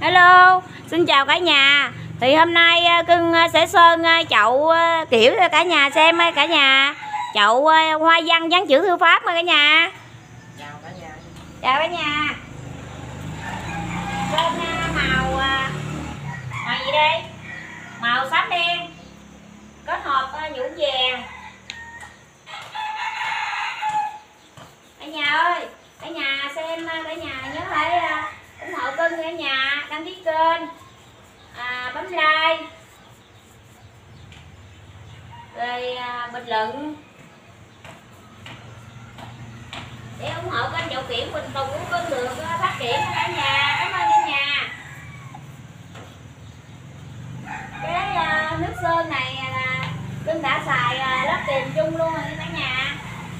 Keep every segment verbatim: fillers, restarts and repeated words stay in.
Hello, xin chào cả nhà. Thì hôm nay Cưng sẽ sơn chậu kiểu cho cả nhà xem cả nhà. Chậu hoa văn dán chữ thư pháp cả nhà. Chào cả nhà. Chào cả nhà. Sơn màu màu gì đây? Màu xám đen kết hợp nhũ vàng. Cả nhà ơi, cả nhà xem, cả nhà nhớ phải ủng hộ Cưng cả nhà, đăng ký kênh, à, bấm like, rồi à, bình luận để ủng hộ kênh Dậu Kiển Quỳnh Tùng của Cưng được phát triển cả nhà. Cảm ơn cả nhà. Cái à, nước sơn này là Cưng đã xài à, lớp tiền chung luôn rồi cả nhà.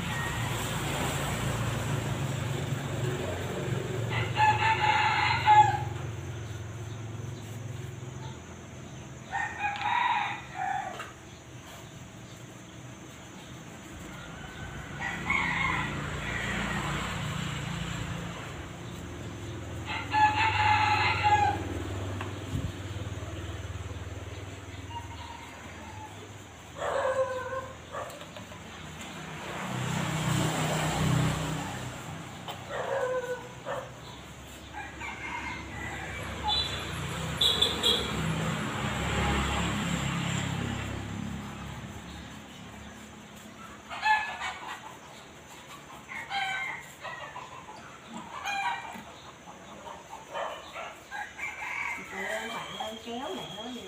Kéo này nó gì?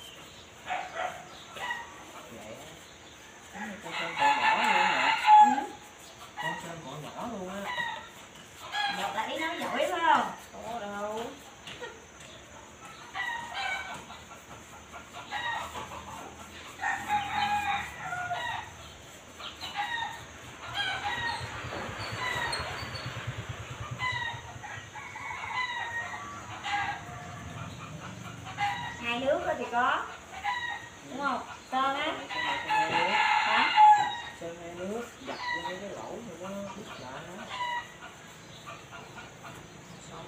Vậy á. Con sơn còn nhỏ luôn nè. Ừ. Con sơn còn nhỏ luôn á. Một là ý nói giỏi phải không? Có đâu. Hai nước thì có, đúng không? Sơn á. Hả? Sơn hai nước dập vô cái lỗ thì nó đứt lại nó. Xong.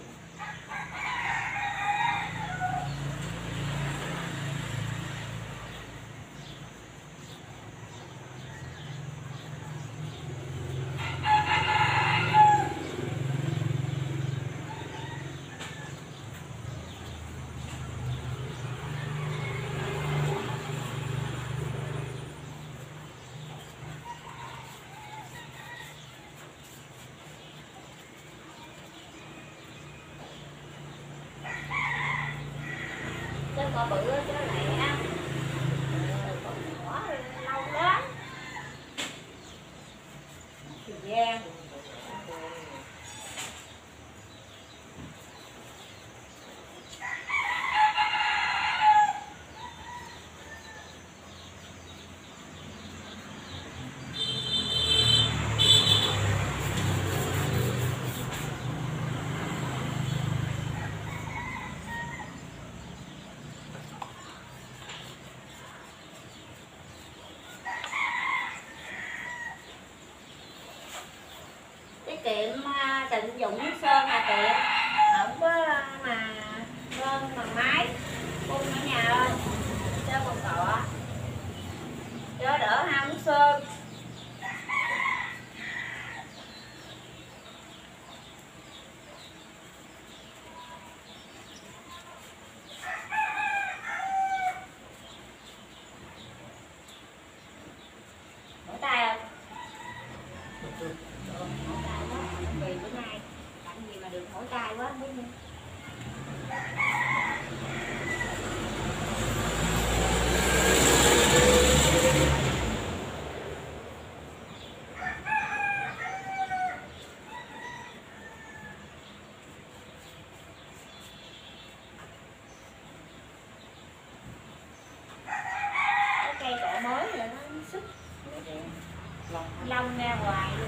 Sơn cọ bự cho nó lẹ, cọ nhỏ lâu lắm. Thời gian. Tiết kiệm, tận dụng nước sơn là tiện, không có mà sơn bằng máy phun ở nhà ơi, sơn bằng cọ cho đỡ hao nước sơn. Mỏi tay không? Mỏi tay quá, vì bữa nay làm gì mà được mỏi tay quá không biết nữa. Cái cây cọ mới rồi nó xích lông ra hoài luôn.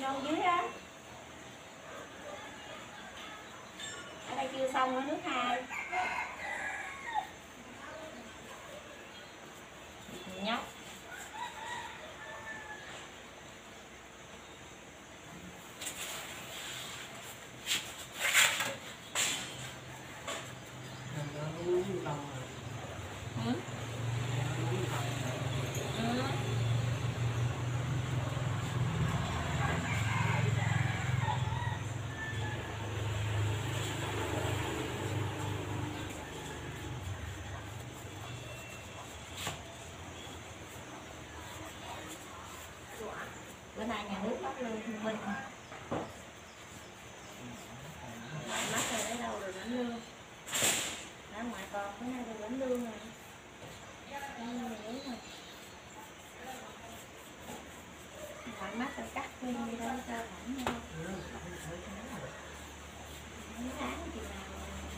đâu dưới á. Ở đây chưa xong nữa, nước hai. Nhóc. Ừ. Ừ. Bữa nay nhà nước bắt lương thương binh, mắc rồi ở đâu rồi lãnh lương, ở ngoài con bữa nay được lãnh lương rồi. Ngoại mắt rồi cắt khuyên đi đâu cho thẳng nhau. Mấy tháng thì nào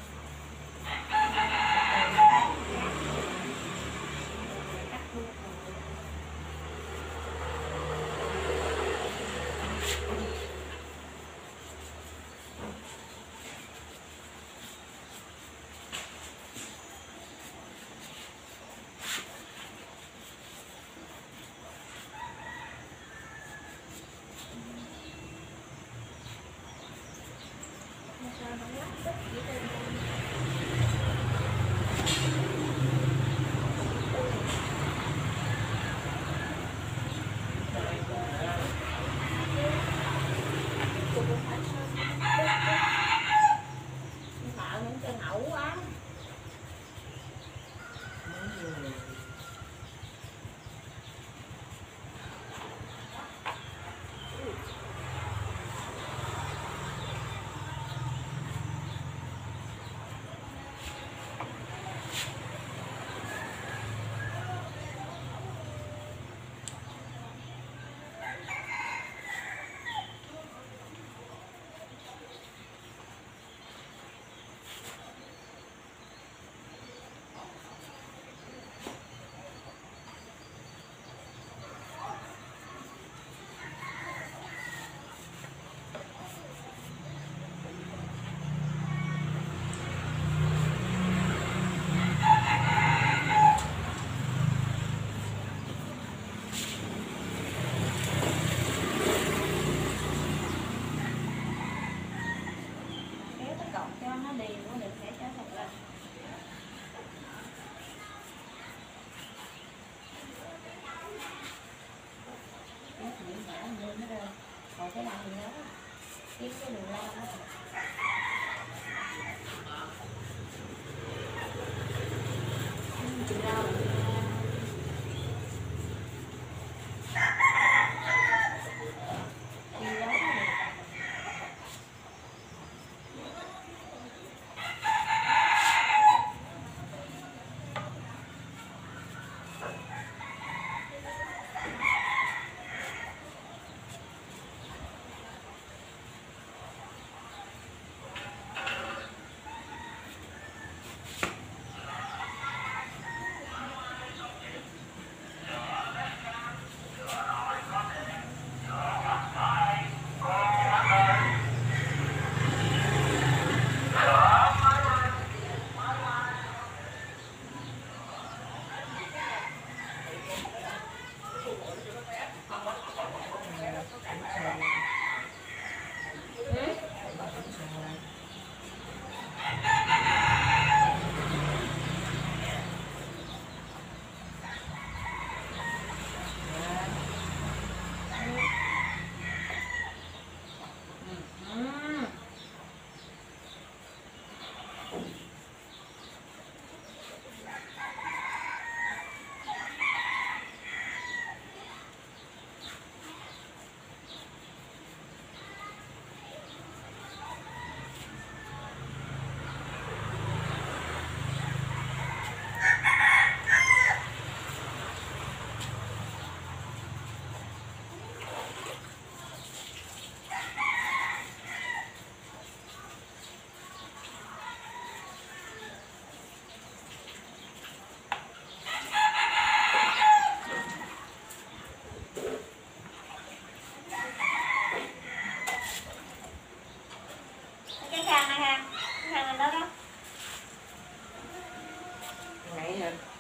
cắt khuyên rồi. Sao không lắp tích chỉ trên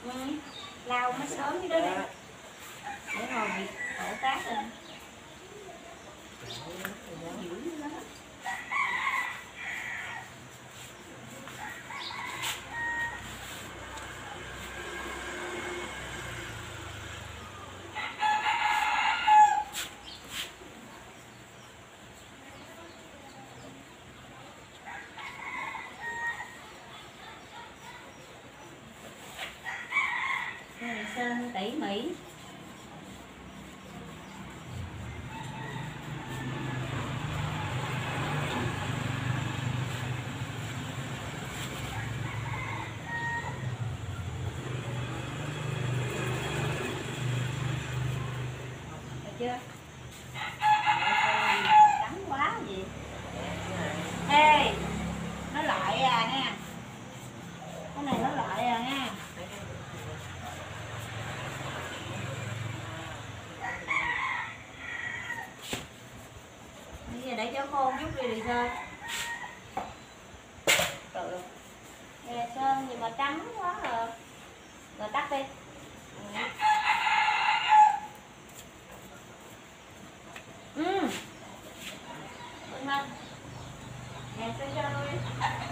Ừ. Lau mới sớm cái đó đi. Để hồi bị đổ cát lên. Dữ lắm. Sơn tỉ mỉ. Được chưa? Trắng quá gì. Ê, nó loại à nha. Cái này nó loại à nha. Bây giờ để cho khô chút đi đi Sơn. Tự. Nè Sơn gì mà trắng quá rồi. Rồi tắt đi. Ừ. Đúng không? Nè Sơn cho tôi đi.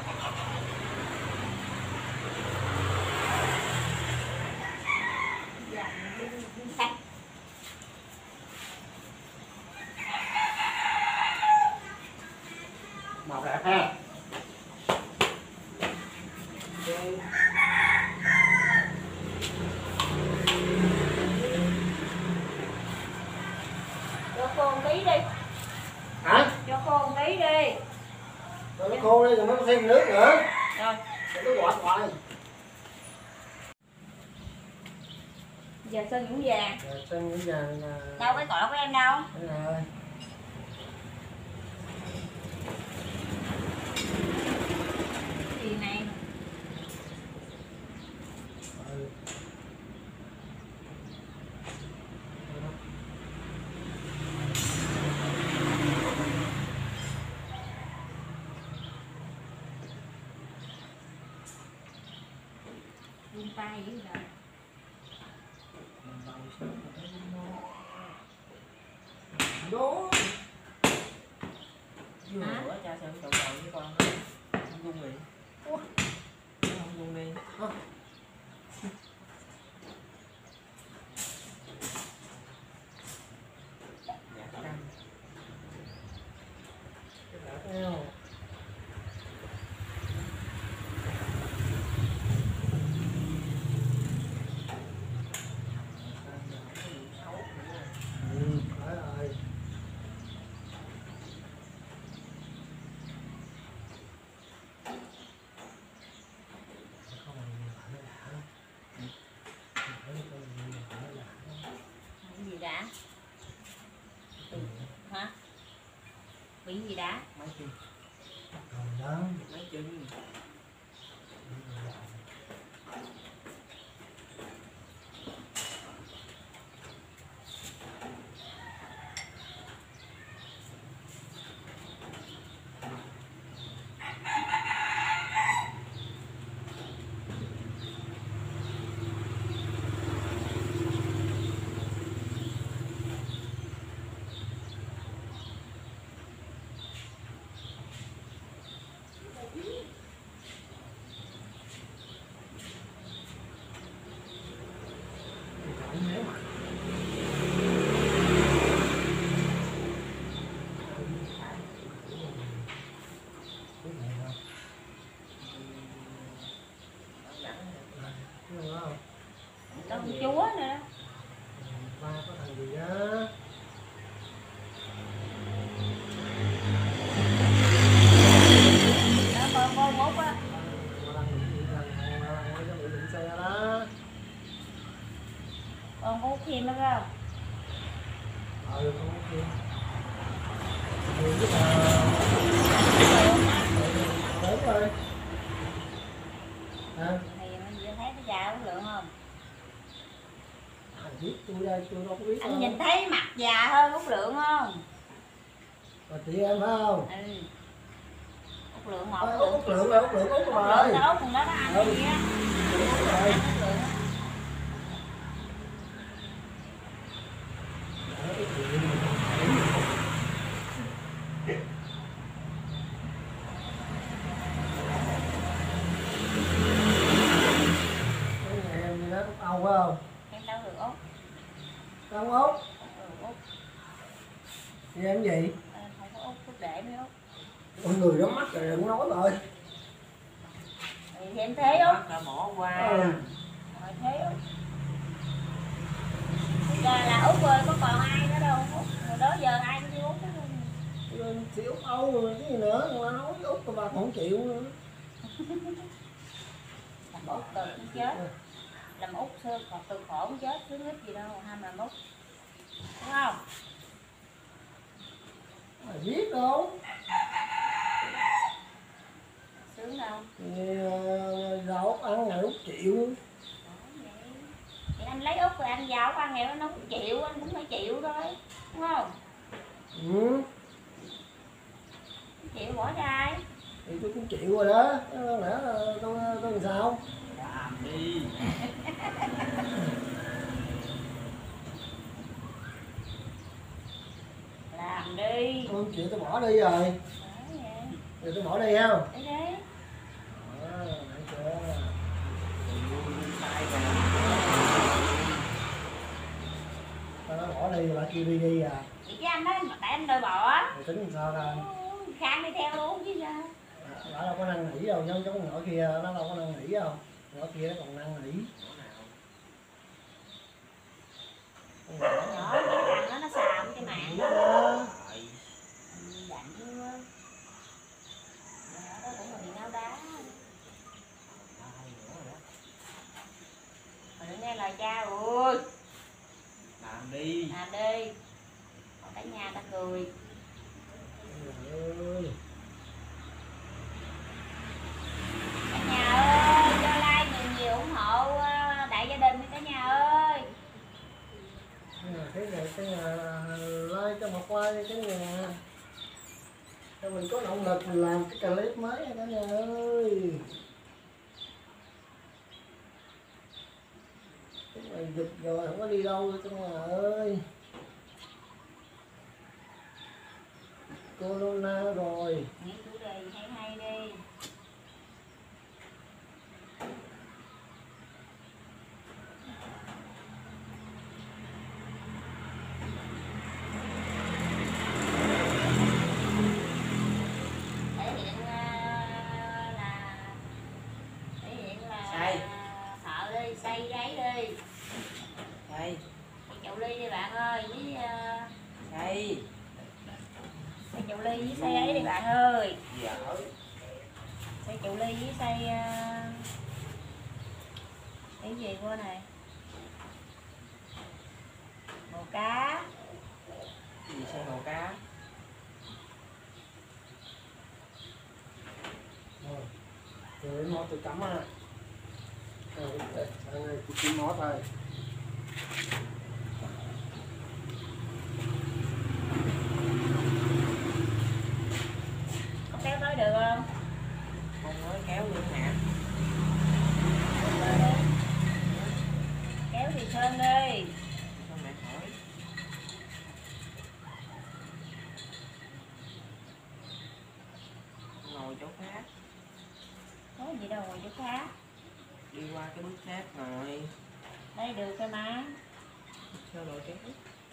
Màu đẹp ha. Cho khô một tí đi. Hả? Cho khô một tí đi. Rồi nó khô đi rồi mới thêm nước nữa. Rồi. Nó quạt hoài. Giờ Sơn nhũ vàng. Rồi Sơn nhũ vàng là... Đâu cái cọ của em đâu? Đây rồi. Cái gì này? Ừ. Vươn tay dữ rồi. Đó. Vừa Hả? bữa cha sẽ đầu đầu với con không dung đi. Không dung đi. Hả? Dạ căng. Cái đã theo. Ừ, phải rồi. Bị gì đã? Hả? Bị gì đã? Mấy chân. Còn đó. Mấy chân. Con chúa nữa. Ba có thằng gì á? Đó con con mốt á. Con có hút thêm đó phải không? Ừ, con hút thêm. Ừ, rất là... Lớn rồi. Hả? Thì mình vừa thấy cái già có lượng không? Anh biết tôi đây, tôi đâu có biết. Anh nhìn thấy mặt già hơn Út Lượng không? Và chị em phải không? Ừ. Út Lượng một À, Lượng. Út Lượng là Út Lượng Út Út rồi. Lượng là Út còn đó đó anh Ừ. gì á. Út rồi. Anh Út Lượng á. đau phải không? Em đau được út. Đau út. Ừ, út. Vậy em gì? À, không có út, út để mới út. Con người đó mắt rồi đừng nói rồi. Thì em thế út. Mắt đã mỏ qua. Ừ. Rồi thế út. Bây giờ là út ơi, có còn ai nữa đâu út. Rồi đó giờ ai cũng đi út hết luôn. Lên thì Út Âu rồi cái gì nữa, mà nói với Út mà bà không chịu nữa. Làm út cực cũng chết. Làm út sơ còn từ khổ cũng chết, chứ ít gì đâu, ham làm út. Đúng không? Mày biết đâu. Sướng đâu. Thì rau Út ăn ngày Út chịu. Thì anh lấy út rồi anh vào ăn nghèo nó cũng chịu, anh cũng phải chịu thôi, đúng không? Ừ. Chịu bỏ ra ai? Thì tôi cũng chịu rồi đó, lẽ là tôi tôi làm sao? Làm đi. Làm đi. Tôi không chịu tôi bỏ đi rồi. Thì tôi bỏ đi không? Đi đi. À, nãy chưa. Sai rồi. Tao nói bỏ đi, bà kêu đi đi à. Vậy chứ anh nói tại anh đòi bỏ. Mày tính làm sao ra? Khang đi theo luôn chứ sao? Bà đâu có năn nỉ đâu, giống giống con nhỏ kia nó đâu có năn nỉ đâu. Nhỏ kia nó còn năn nỉ. Con nhỏ Nhỏ cái thằng đó nó xàm cái mạng đó. đó. Dặn chưa? Nhỏ đó cũng là bị ngáo đá. Rồi nghe lời cha ơi. Làm đi. Làm đi. Còn cả nhà ta cười. Ơi. Cả nhà ơi, cho like nhiều nhiều ủng hộ đại gia đình cả nhà ơi. Cái này cái nhà like cho một like cái nhà cho mình có động lực mình làm cái clip mới cả nhà ơi. Cái này dịch rồi không có đi đâu cả nhà ơi. Corona rồi. Nghĩ chủ đề gì hay hay đi. Thể hiện uh, là thể hiện là Xây. thợ đi, xây giấy đi. Xây. Xây chậu ly đi bạn ơi, với uh, Xây. xây chậu ly với xây ấy đi bạn ơi. Dở. Xây chậu ly với xây uh, cái gì qua này? Bồ cá. Cái gì xây hồ cá? Rồi. Rồi nó tôi cắm à. Rồi, đây, đây, tôi kiếm nó thôi. Có kéo tới được không? Con nói kéo luôn hả? Kéo thì sơn đi. Sao mẹ hỏi? Ngồi chỗ khác. Có gì đâu ngồi chỗ khác. Đi qua cái bước khác rồi. Đây được rồi mà. Sao lội kéo?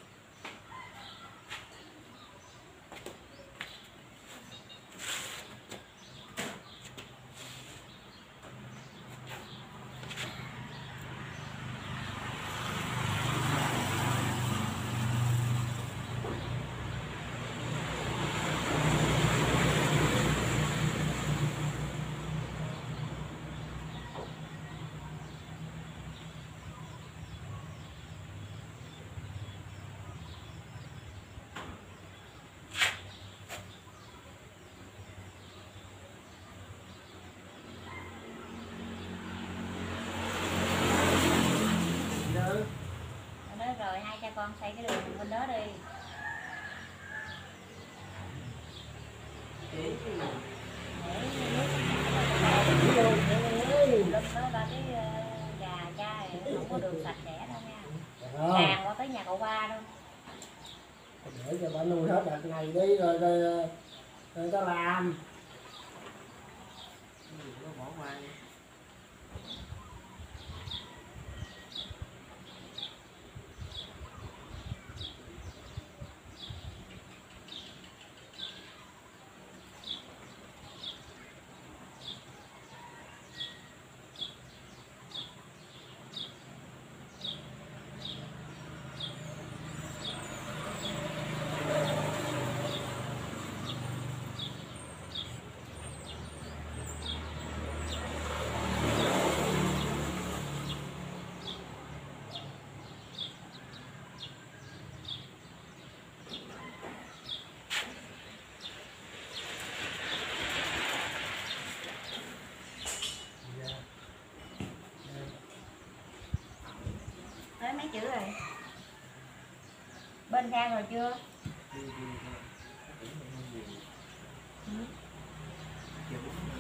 Ở đó rồi hai cha con xây cái đường bên đó đi. Chị. Để lúc đó ba cái gà cha này không có đường sạch sẽ đâu nha. Tràn qua tới nhà cậu ba đâu. Để cho bà nuôi hết đợt này đi rồi rồi, rồi ta làm. Nó bỏ qua đi. Nói mấy chữ rồi. Bên Khang rồi chưa? Đi đi thôi. Nó tưởng mình không gì. Ừ. Kiểu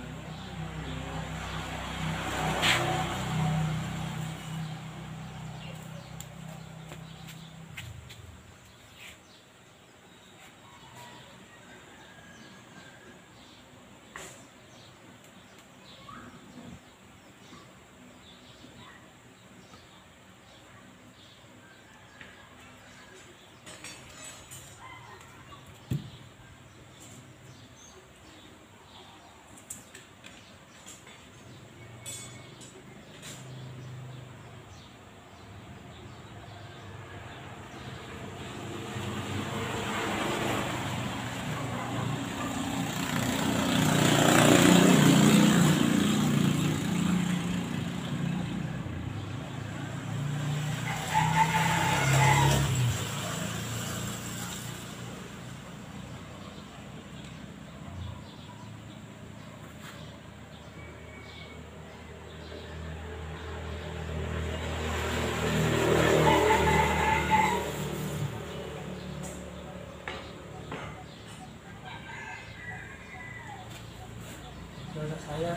Rồi nó saya.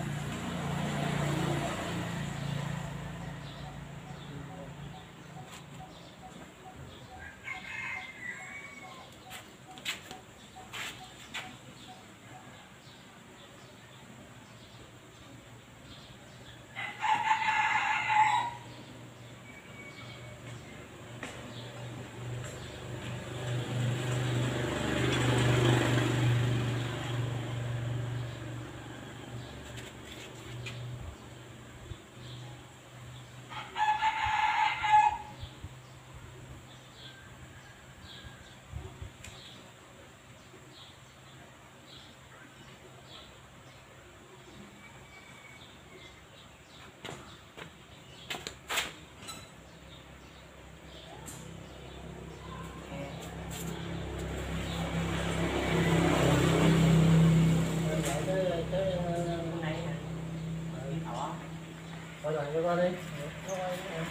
Rồi lại cái cái hôm nay nè. Đi thỏ. quay lại cho qua đi. Nó quay cái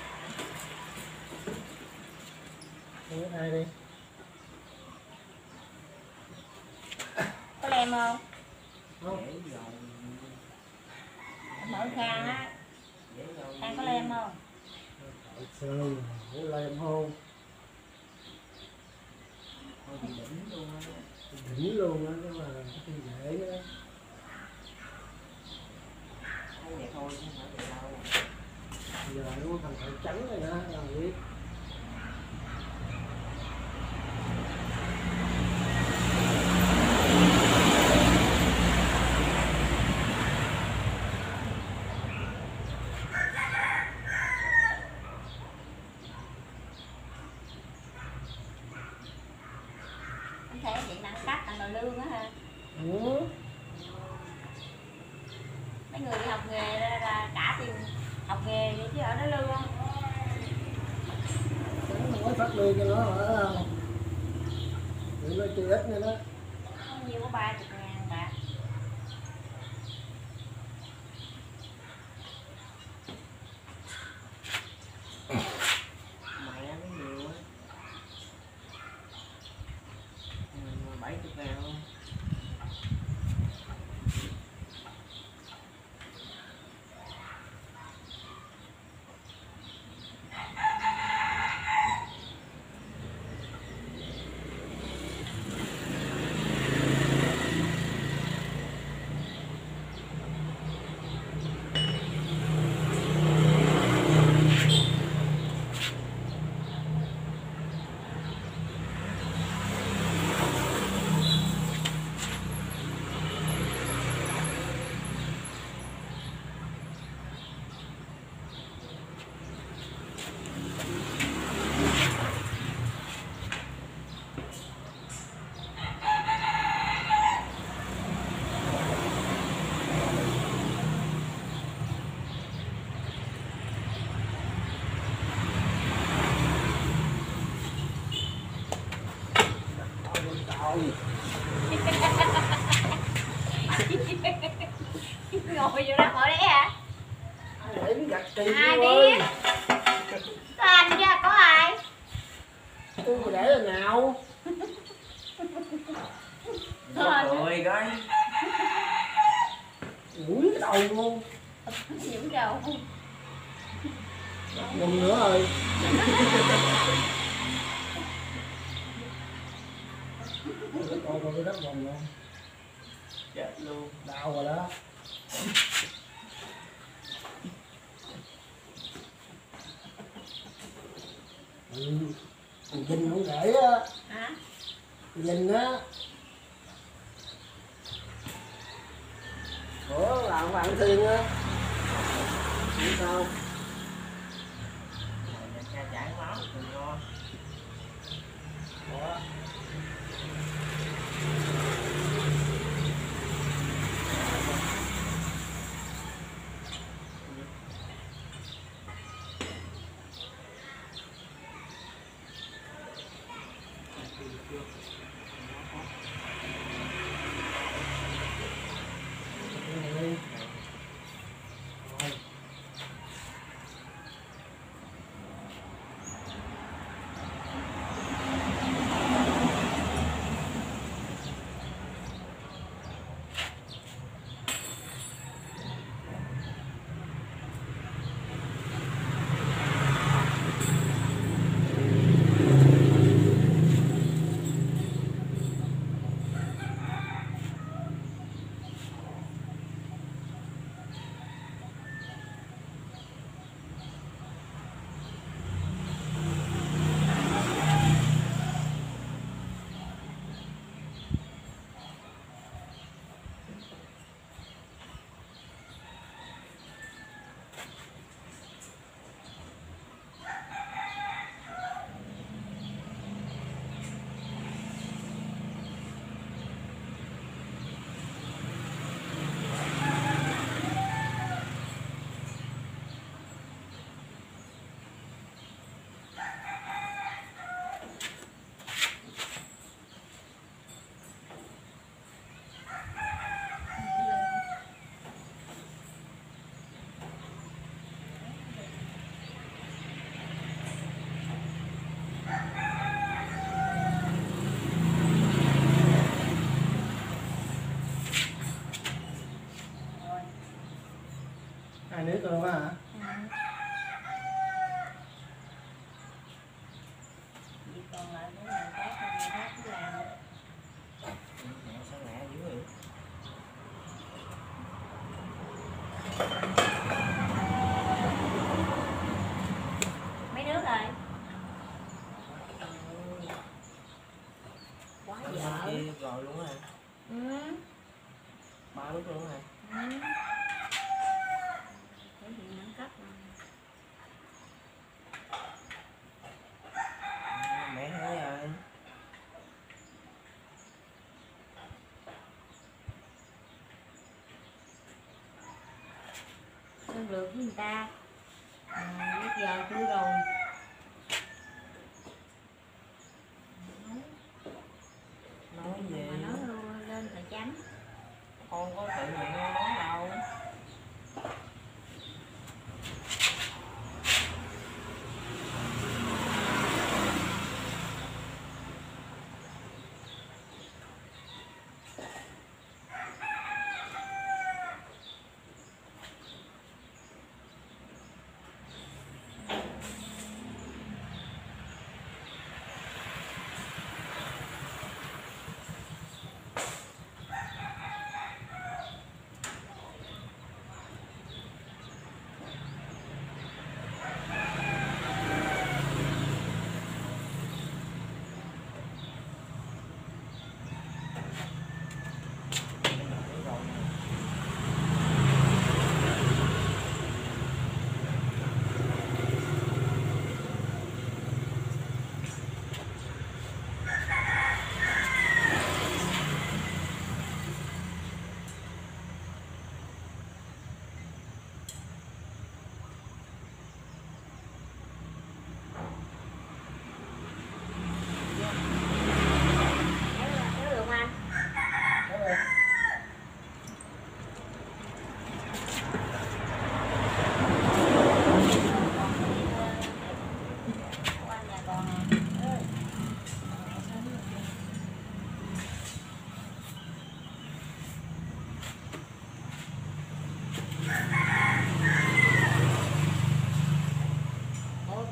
này. Hai đi. Có lem không? Dễ rồi. Mở Khang á. Dễ rồi. Khang có lem không? Sơn, cái lem hôn. Thôi bị đỉnh luôn á. Đỉnh luôn á, nhưng mà cái dễ á. Thấy vậy thôi chứ không phải vậy đâu. Giờ nó có thành thẻ trắng rồi đó, là biết. Anh thấy vậy nặng cắt ăn đòi lương á ha. Ừ. Mấy người đi học nghề ra là cả tiền học nghề đi chứ ở đó lương không? Trắng mới phát lương cho nó phải không? Tụi nó chơi ít nữa đó. Có nhiêu có ba chục ngàn bạc. Mày ăn cái nhiều á. Ừ, bảy chục ngàn luôn. Ngồi vô đó ngồi đấy hả? Ai để cái gạch kỳ Ai ơi. biết? Có anh chứ có đầu luôn. Nhiễm đầu. Dùng nữa rồi. Còn còn cái đất vòng luôn. Chết luôn. Đau rồi đó. Ừ. Dinh cũng gãy á. Hả? Dinh á. Ủa làm bạn thiên á. Không sao. Cha chảy máu từ ngon. Ủa. Hai nước rồi hả? Chỉ còn lại cái này khác thì khác cứ làm. Mẹ sao lẹ dữ vậy? Mấy nước rồi? Quá dở. Chia rồi luôn á. Ừ. Ba lúc luôn hả? Ừ. Cái gì nâng cấp rồi. Mẹ thấy rồi. Thương lượng với người ta. À, biết giờ tôi rồi. Nói gì? Mà nói luôn lên là chánh. Con có tự nguyện con nói đâu.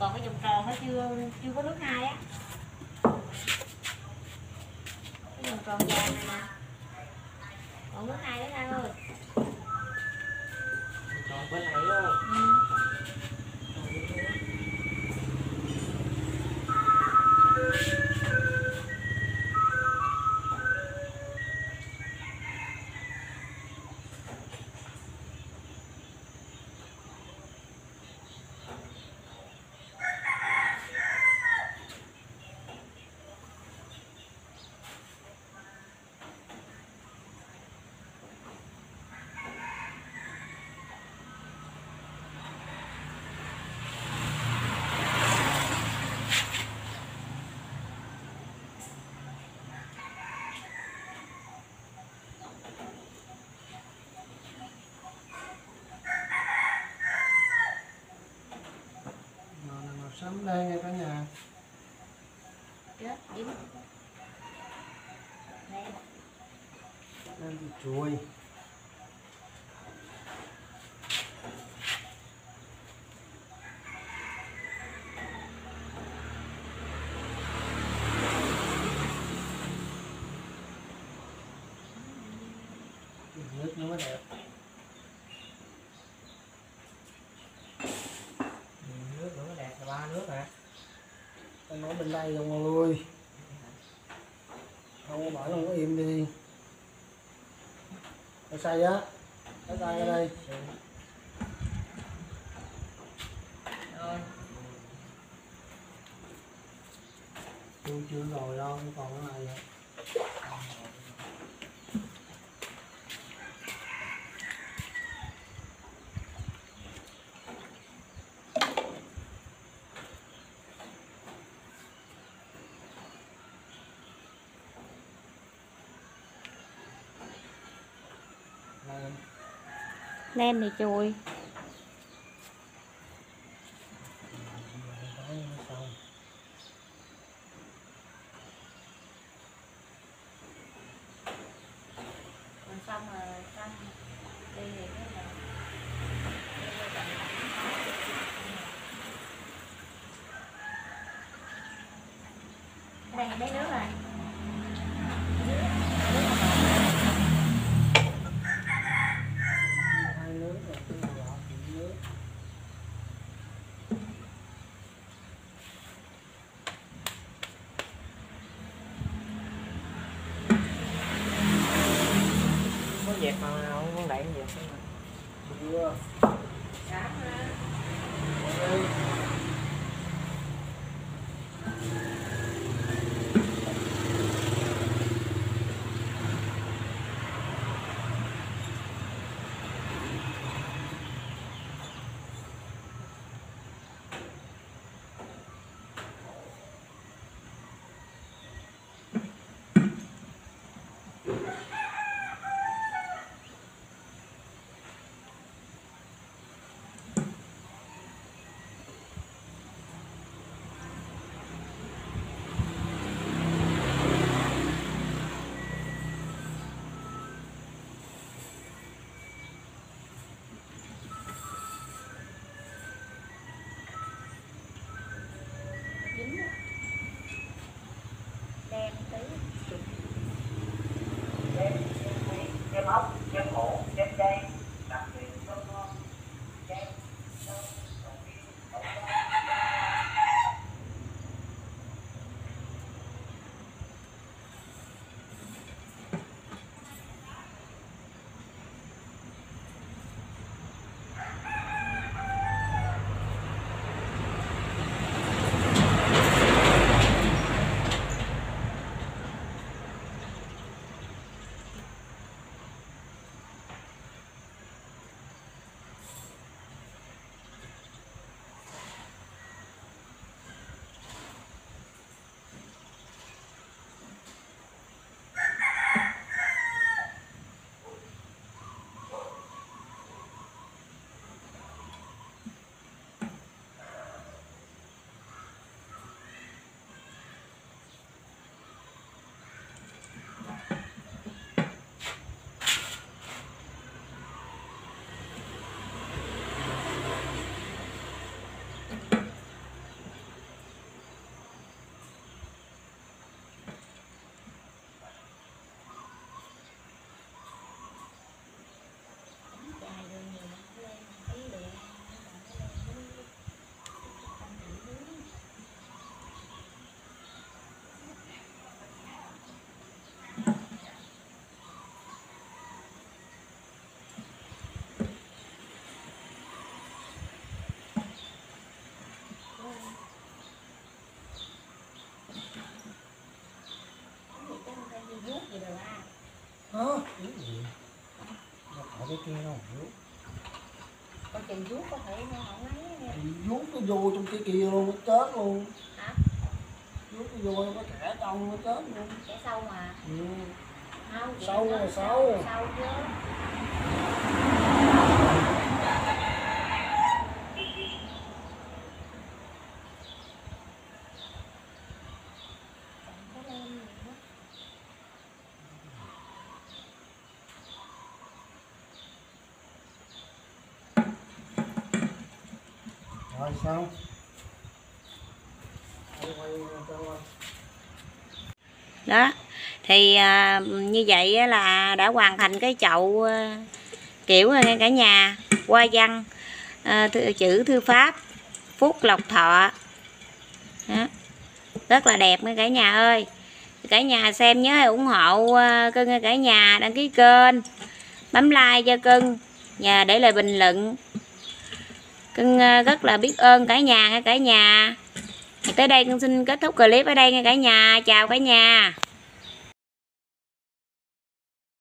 còn cái vòng tròn nó chưa chưa có nước hai á, cái vòng tròn vàng này nè còn nước hai đấy Thang ơi. Còn bên này luôn. Ừ. Sắm đây nha cả nhà. Chết, điểm. Đây. Đây thì chuối. Nước nó mới đẹp. Nước nữa mới đẹp là ba nước hả? Tao nói bên đây không ơi. Không có bảo không có im đi. Tao xay á. Tao xay ở đây. Rồi. Tôi chưa rồi đâu, còn cái này. Nem thì chùi. Còn xong rồi xong đi thì cái này. Đây là mấy nước rồi. Hai nước rồi, cái này là nước. Có dẹp mà không con đẩy dẹp không mà. Chưa. Sáng ha. Đây. kia đâu hiểu. Con chừng vuốt có thể nó không ấy nha. Vuốt nó vô trong cái kia luôn, nó chết luôn. Hả? Vuốt nó vô nó kẻ trong nó chết luôn. Kẻ sâu mà. Ừ. Không, vậy Sâu nó là sâu. Sâu chứ. Rồi sao? Quay quay cho anh. Đó thì à, như vậy á là đã hoàn thành cái chậu à, kiểu nghe cả nhà, hoa văn à, thư, chữ thư pháp Phúc Lộc Thọ. Đó. Rất là đẹp nghe cả nhà ơi. Cả nhà xem nhớ ủng hộ uh, cưng nghe cả nhà, đăng ký kênh, bấm like cho cưng và để lại bình luận. Cưng uh, rất là biết ơn cả nhà nghe cả nhà. Tới đây cưng xin kết thúc clip ở đây nghe cả nhà. Chào cả nhà.